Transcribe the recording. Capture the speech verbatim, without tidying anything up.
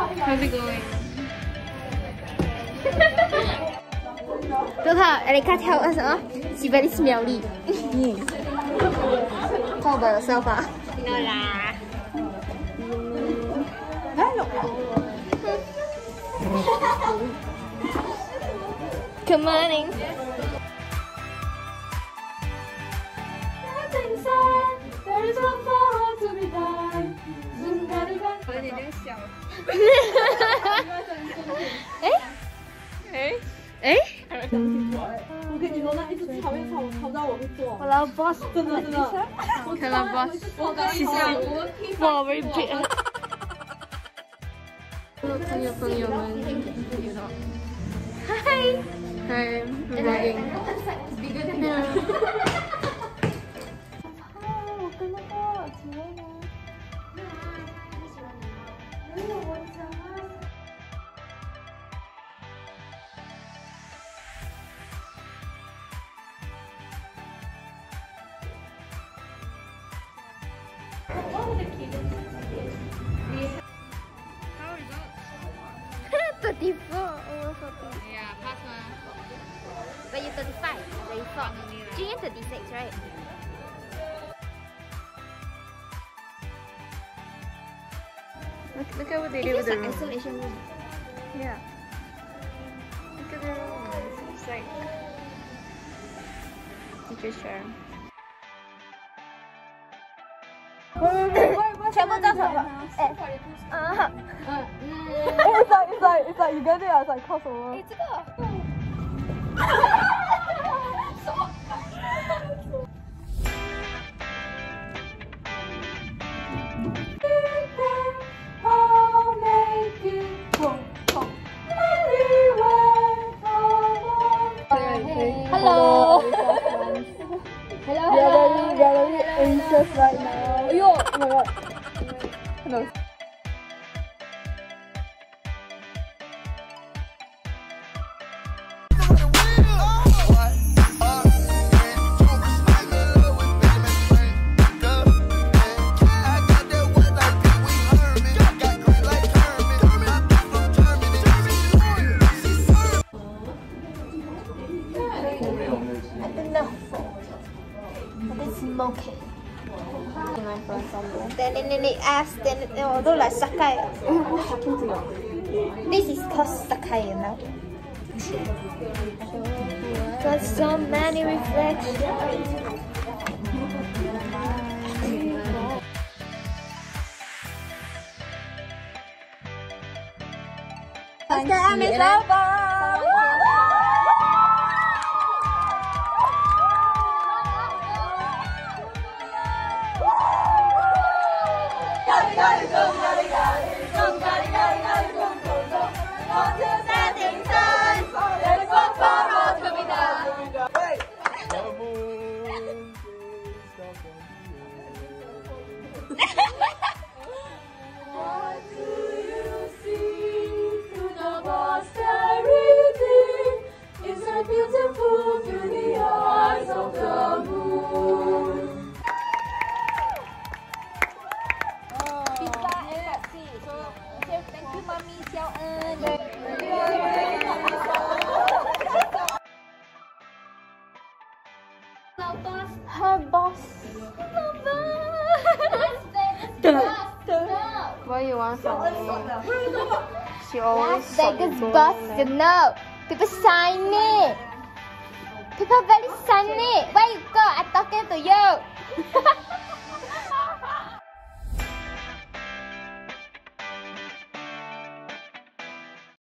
How's it going? 多好 ，Erica 跳的什么 ？She very smelly. How about yourself 啊 No 啦。 Good morning. 我有点小。 哎哎哎！ 我跟你说，那一直吵一吵，吵到我会做。 我老 boss 真的真的。 看到 boss， 其实我 very big。 朋友朋友们， 嗨嗨 ，vlogging。 我跟那个请问呢？没有我讲啊。 thirty-four over forty. Yeah, pass one. But you thirty-five, thirty-four. Junior thirty-six, right? Look, look at what they It did with feels the like room. isolation room. Yeah. Look at the room. It's like teacher's chair. 全部叫什么？哎，啊， 嗯嗯。It's like it's like it's like you get it as like 靠什么？ 哎，这个。什么？Hello. Hello. We are very we are very anxious right now. Yo, oh my god. Hello. Smoking. Then then they ask, then they look like Sakai. This is called Sakai, you know. Got so many reflections. Sekarang ni sabar. Beautiful through the eyes of the moon. Pizza and Pepsi. So, say thank you, Mommy Xiao En. Hello, boss. Her boss. Hello, boss. What do you want from me? She always Las Vegas boss. No. People sign it. People very sunny. Where you go? I'm talking to you.